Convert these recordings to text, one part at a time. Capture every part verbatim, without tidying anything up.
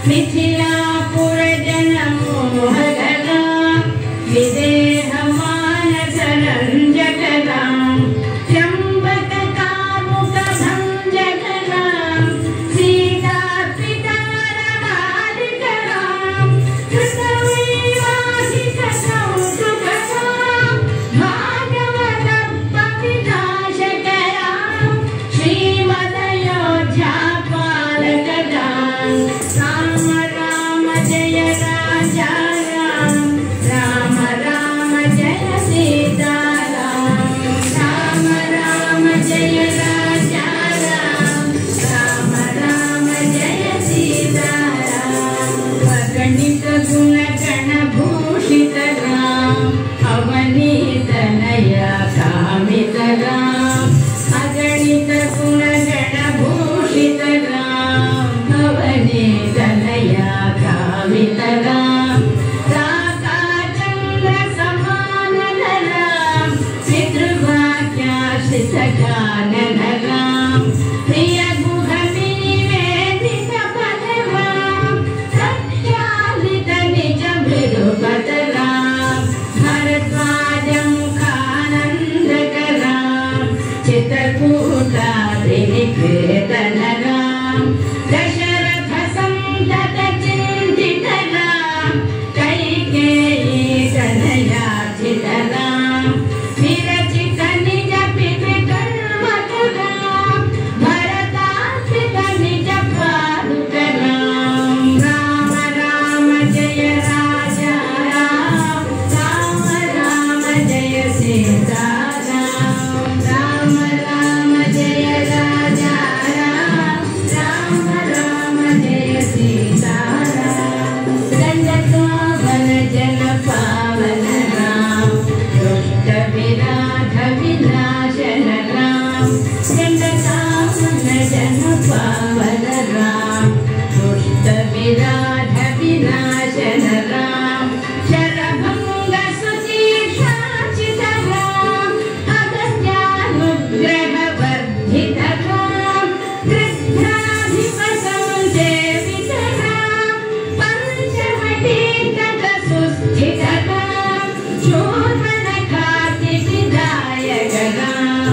मिथिलापुर जनमोहकरा विदेह मानस रंजकरा चंबक कामुक भंजकरा सीता पितारमादिकरा कृतविवाहित कौतुकरा भागवत पविताशकरा श्रीमदयोध्या पालकरा राम राम जय राजा राम राम राम जय सीता राम राम राम जय राजा राम राम राम जय सीता राम अगणित गुण गण भूषित राम अवनीत नया कामित राम अगणित गुण गण भूषित राम अवनीत नया कामित राम राका चंद्र समान राम पितृवाक्याश्रित कानन राम प्रिय गुह निवेदित पद राम प्रख्यालित निज मृदुपद राम भरद्वाज मुखानंदक राम चित्रकूटाद्रिनिकेतन राम दशरथ संतत चिंतित राम कैकेयी तनयार्चित राम विरचित निज पितृकर्मक राम भरतार्पित निज पादुक राम राम राम जय राजा राम राम राम जय सीता राम राम राम जय राजा राम राम राम जय सीता राम दंडकावन जन पावन राम दुष्ट विराध विनाशन राम दंडकावन जन पावन राम दुष्ट विराध विनाशन राम शरभंग सुतीक्षाचित राम अगस्त्यानुग्रह वर्धित राम कृष्णाधिप संसेवित राम पंचवटी तट सुस्थित राम शूर्पणखाति विधायक राम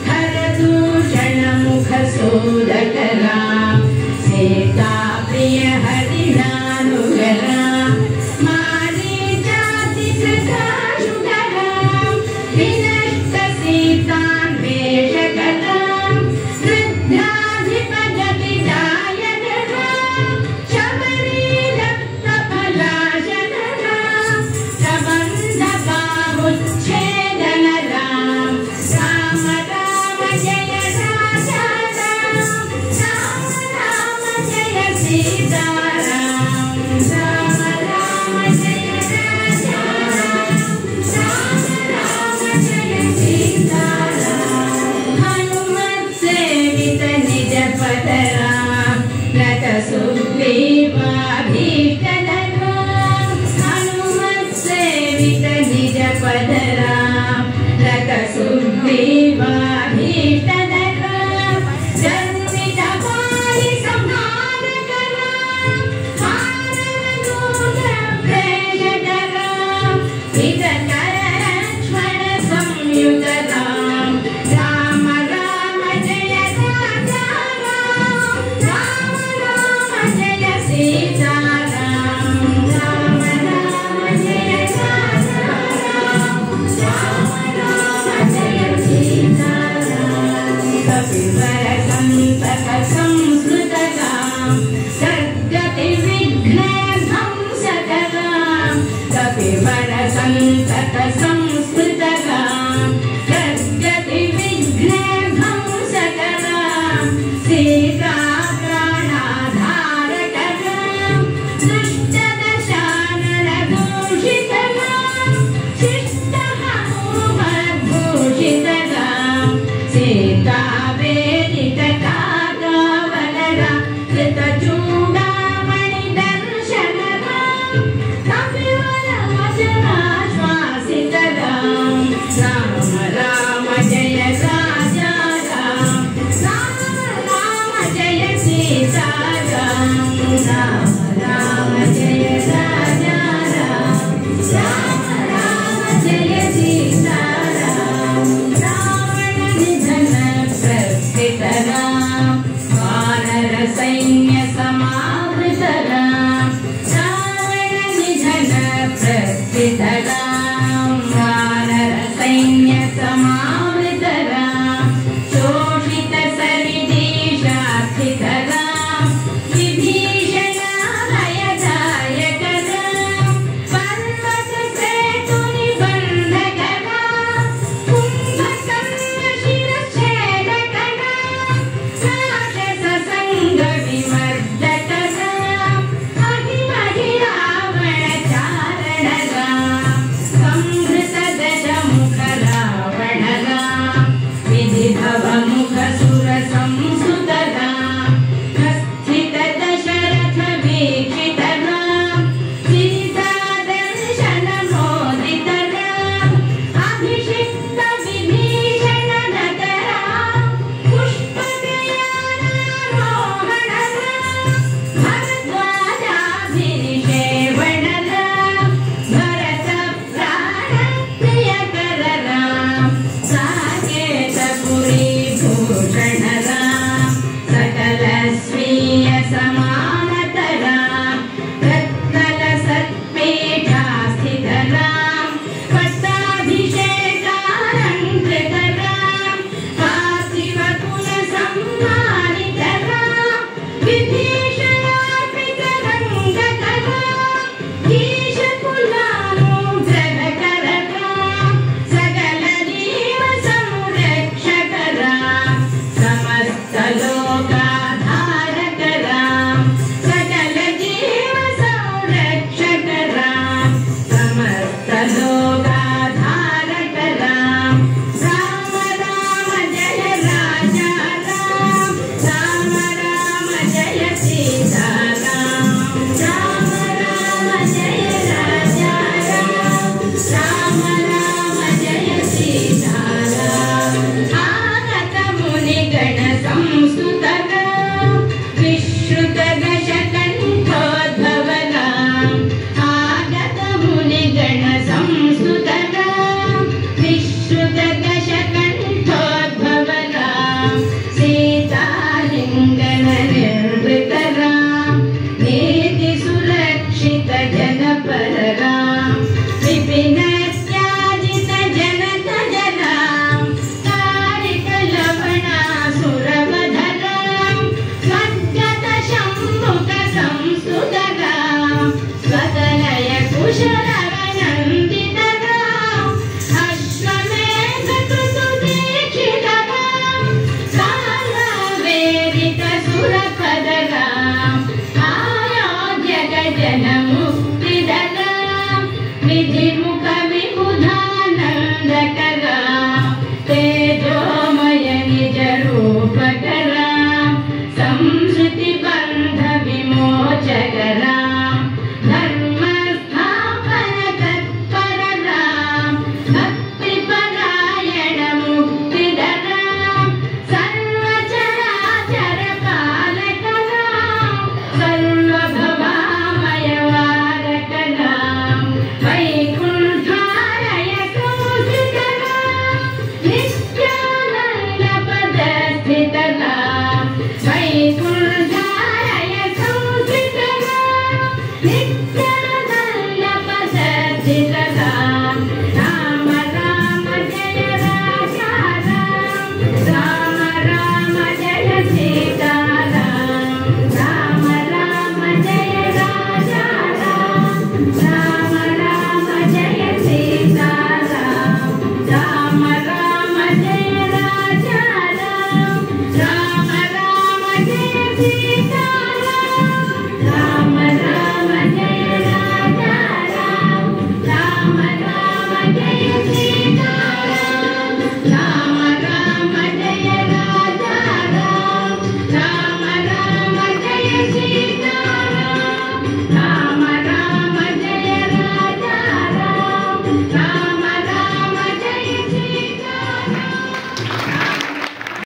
हरदूषण मुख सोदक राम सीता प्रिय हरिणानुग राम मारीचाति कृताशुग राम विनष्ट सीतान्वेषक राम वृद्धाधिप गतिदायक राम शबरी रक्त फलाशन राम प्रबंध बाहुच्छेदन राम राम राम जय राजा राम राम राम जय सीता राम राम राम जय राजा राम राम राम जय सीता राम हनुमत सेवित निज पद राम रत सुग्रीवाभीष्टद राम हनुमत सेवित निज पद राम रत सुग्रीवाभीष्टद राम जन्मित वारि संहारक राम मानवदूत प्रेषक राम हितकर लक्ष्मण संयुत राम राम राम जय राजा राम राम राम जय सीता राम राम राम जय राजा राम राम राम जय सीता राम कपिवर संतत संस्कृत राम सद्गति विघ्न ध्वंसक राम कपिवर संतत संस्कृत राम सद्गति विघ्न ध्वंसक राम सीता प्राणाधारक राम दुष्ट दशानन दूषित राम शिष्ट हनुमद्भूषित राम सीता वेदित कागावल राम कृत चूडामणि दर्शन राम कपिवर वचनाश्वासित राम राम राम जय राजा राम राम राम जय सीता राम राम राम Shut up.